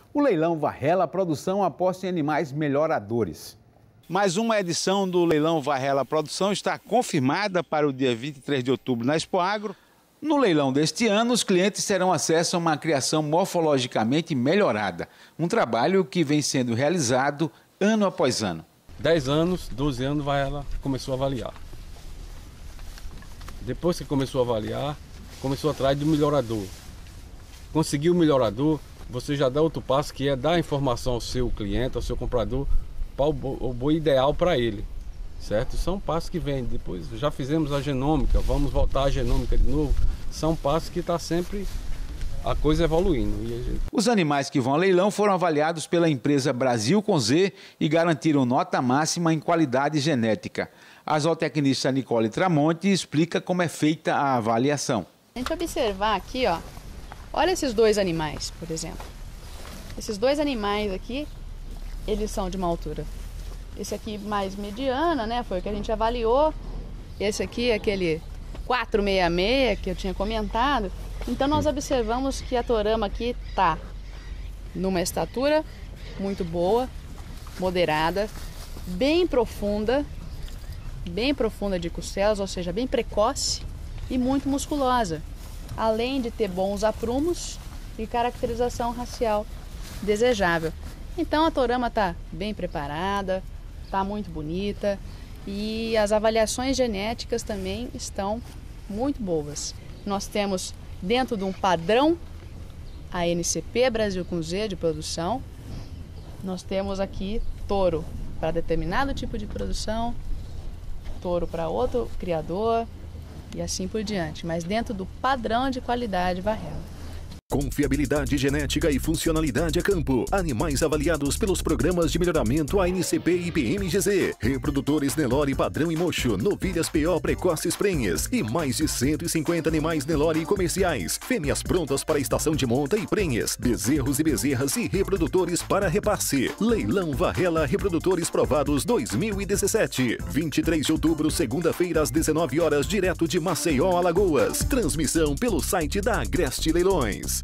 O leilão Varrela Produção aposta em animais melhoradores. Mais uma edição do leilão Varrela Produção está confirmada para o dia 23 de outubro na Expoagro. No leilão deste ano, os clientes terão acesso a uma criação morfologicamente melhorada, um trabalho que vem sendo realizado ano após ano. 10 anos, 12 anos, Varrela começou a avaliar. Depois que começou a avaliar, começou atrás do melhorador. Conseguiu o melhorador, você já dá outro passo, que é dar informação ao seu cliente, ao seu comprador, para o boi ideal para ele, certo? São passos que vêm. Depois já fizemos a genômica, vamos voltar à genômica de novo. São passos que está sempre a coisa evoluindo. Os animais que vão ao leilão foram avaliados pela empresa Brasil com Z e garantiram nota máxima em qualidade genética. A zootecnista Nicole Tramonte explica como é feita a avaliação. A gente observar aqui, ó, olha esses dois animais, por exemplo. Esses dois animais aqui, eles são de uma altura. Esse aqui mais mediana, né, foi o que a gente avaliou. Esse aqui é aquele 466 que eu tinha comentado. Então nós observamos que a torama aqui tá numa estatura muito boa, moderada, bem profunda de costelas, ou seja, bem precoce e muito musculosa, além de ter bons aprumos e caracterização racial desejável. Então a torama está bem preparada, está muito bonita e as avaliações genéticas também estão muito boas. Nós temos dentro de um padrão ANCP Brasil com Z de produção, nós temos aqui touro para determinado tipo de produção, touro para outro criador e assim por diante, mas dentro do padrão de qualidade Varrela. Confiabilidade genética e funcionalidade a campo. Animais avaliados pelos programas de melhoramento ANCP e PMGZ. Reprodutores Nelore padrão e mocho, novilhas PO precoces prenhes e mais de 150 animais Nelore comerciais. Fêmeas prontas para estação de monta e prenhes. Bezerros e bezerras e reprodutores para repasse. Leilão Varrela Reprodutores Provados 2017. 23 de outubro, segunda-feira às 19 horas, direto de Maceió, Alagoas. Transmissão pelo site da Agreste Leilões.